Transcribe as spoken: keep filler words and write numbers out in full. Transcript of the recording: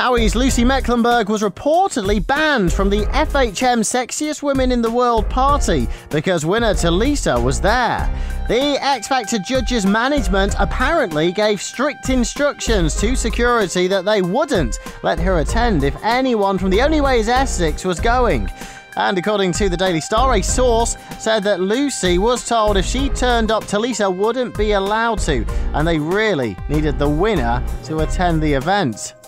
TOWIE's Lucy Mecklenburgh was reportedly banned from the F H M Sexiest Women in the World party because winner Tulisa was there. The X Factor judges' management apparently gave strict instructions to security that they wouldn't let her attend if anyone from The Only Way is Essex was going. And according to the Daily Star, a source said that Lucy was told if she turned up, Tulisa wouldn't be allowed to, and they really needed the winner to attend the event.